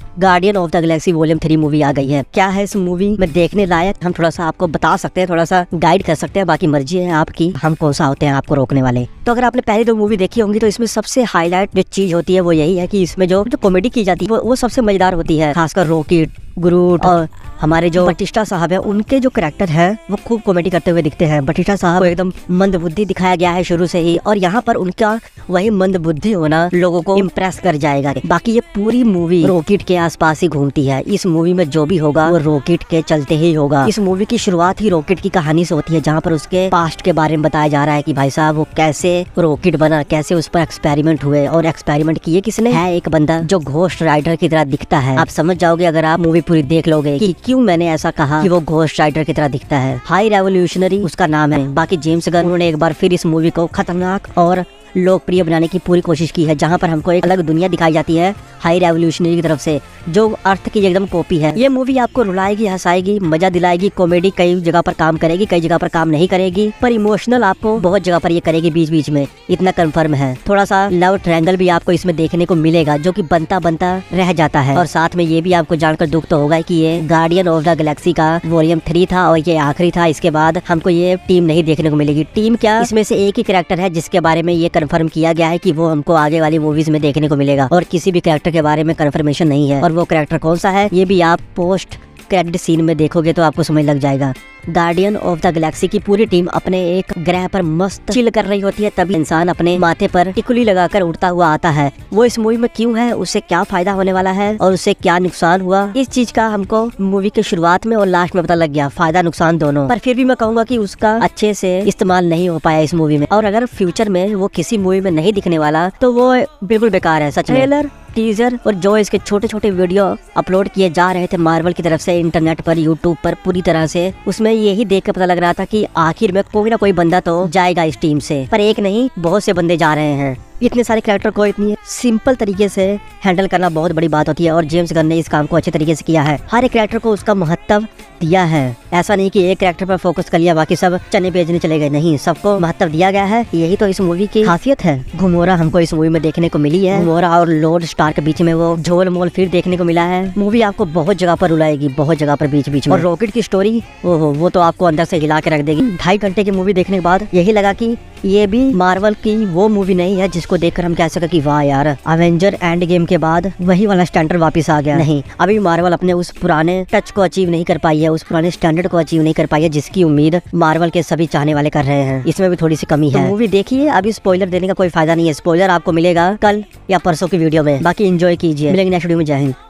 Guardian of the galaxy volume 3 movie आ गई है। क्या है इस मूवी में देखने लायक, हम थोड़ा सा आपको बता सकते हैं, थोड़ा सा गाइड कर सकते हैं, बाकी मर्जी है आपकी, हम कौन सा होते हैं आपको रोकने वाले। तो अगर आपने पहले 2 मूवी देखी होंगी तो इसमें सबसे हाईलाइट जो चीज होती है वो यही है कि इसमें जो कॉमेडी की जाती है वो सबसे मजेदार होती है। खासकर रॉकेट, ग्रूट और हमारे जो बटिस्टा साहब है, उनके जो कैरेक्टर है वो खूब कॉमेडी करते हुए दिखते हैं। बटिस्टा साहब को एकदम मंदबुद्धि दिखाया गया है शुरू से ही, और यहाँ पर उनका वही मंदबुद्धि होना लोगों को इम्प्रेस कर जाएगा। बाकी ये पूरी मूवी रॉकेट के आसपास ही घूमती है। इस मूवी में जो भी होगा वो रॉकेट के चलते ही होगा। इस मूवी की शुरुआत ही रॉकेट की कहानी से होती है, जहाँ पर उसके पास्ट के बारे में बताया जा रहा है कि भाई साहब वो कैसे रॉकेट बना, कैसे उस पर एक्सपेरिमेंट हुए, और एक्सपेरिमेंट किए किसने, है एक बंदा जो घोस्ट राइडर की तरह दिखता है। आप समझ जाओगे अगर आप मूवी पूरी देख लोगे कि क्यों मैंने ऐसा कहा कि वो घोस्ट राइडर की तरह दिखता है। हाई रेवोल्यूशनरी उसका नाम है। बाकी जेम्स गन उन्होंने एक बार फिर इस मूवी को खतरनाक और लोकप्रिय बनाने की पूरी कोशिश की है, जहाँ पर हमको एक अलग दुनिया दिखाई जाती है हाई रेवोल्यूशनरी की तरफ से, जो अर्थ की एकदम कॉपी है। ये मूवी आपको रुलाएगी, हंसाएगी, मजा दिलाएगी। कॉमेडी कई जगह पर काम करेगी, कई जगह पर काम नहीं करेगी, पर इमोशनल आपको बहुत जगह पर ये करेगी बीच बीच में, इतना कंफर्म है। थोड़ा सा लव ट्रायंगल भी आपको इसमें देखने को मिलेगा, जो कि बनता बनता रह जाता है। और साथ में ये भी आपको जानकर दुख तो होगा कि ये गार्डियन ऑफ द गैलेक्सी का वॉल्यूम 3 था और ये आखिरी था। इसके बाद हमको ये टीम नहीं देखने को मिलेगी। टीम क्या, इसमें से एक ही कैरेक्टर है जिसके बारे में ये कंफर्म किया गया है कि वो हमको आगे वाली मूवीज में देखने को मिलेगा, और किसी भी कैरेक्टर के बारे में कंफर्मेशन नहीं है। और वो कैरेक्टर कौन सा है ये भी आप पोस्ट क्रेडिट सीन में देखोगे तो आपको समझ लग जाएगा। गार्डियन ऑफ द गैलेक्सी की पूरी टीम अपने एक ग्रह पर मस्त चिल कर रही होती है, तभी इंसान अपने माथे पर टिकुली लगाकर उड़ता हुआ आता है। वो इस मूवी में क्यों है, उससे क्या फायदा होने वाला है और उससे क्या नुकसान हुआ, इस चीज का हमको मूवी के शुरुआत में और लास्ट में पता लग गया, फायदा नुकसान दोनों। पर फिर भी मैं कहूंगा कि उसका अच्छे से इस्तेमाल नहीं हो पाया इस मूवी में, और अगर फ्यूचर में वो किसी मूवी में नहीं दिखने वाला तो वो बिल्कुल बेकार है। सच ट्रेलर, टीजर और जो इसके छोटे छोटे वीडियो अपलोड किए जा रहे थे मार्वल की तरफ से इंटरनेट पर, यूट्यूब पर पूरी तरह से, उसमें यही देख के पता लग रहा था कि आखिर में कोई ना कोई बंदा तो जाएगा इस टीम से। पर एक नहीं, बहुत से बंदे जा रहे हैं। इतने सारे कैरेक्टर को इतनी सिंपल तरीके से हैंडल करना बहुत बड़ी बात होती है, और जेम्स गन ने इस काम को अच्छे तरीके से किया है। हर एक कैरेक्टर को उसका महत्व दिया है। ऐसा नहीं कि एक कैरेक्टर पर फोकस कर लिया बाकी सब चने बेचने चले गए, नहीं, सबको महत्व दिया गया है। यही तो इस मूवी की खासियत है। घुमोरा हमको इस मूवी में देखने को मिली है। घुमोरा और लॉर्ड स्टार के बीच में वो झोल मोल फिर देखने को मिला है। मूवी आपको बहुत जगह पर रुलाएगी, बहुत जगह पर बीच बीच में। और रॉकेट की स्टोरी वो तो आपको अंदर से हिला के रख देगी। 2.5 घंटे की मूवी देखने के बाद यही लगा कि ये भी मार्वल की वो मूवी नहीं है जिसको देखकर हम कह सके कि वाह यार, एवेंजर एंड गेम के बाद वही वाला स्टैंडर्ड वापस आ गया। नहीं, अभी मार्वल अपने उस पुराने टच को अचीव नहीं कर पाई है, उस पुराने स्टैंडर्ड को अचीव नहीं कर पाई है जिसकी उम्मीद मार्वल के सभी चाहने वाले कर रहे हैं। इसमें भी थोड़ी सी कमी है। मूवी देखिए, अभी स्पॉइलर देने का कोई फायदा नहीं है। स्पॉइलर आपको मिलेगा कल या परसों की वीडियो में। बाकी एंजॉय कीजिए। मिलेंगे नेक्स्ट वीडियो में। जय हिंद।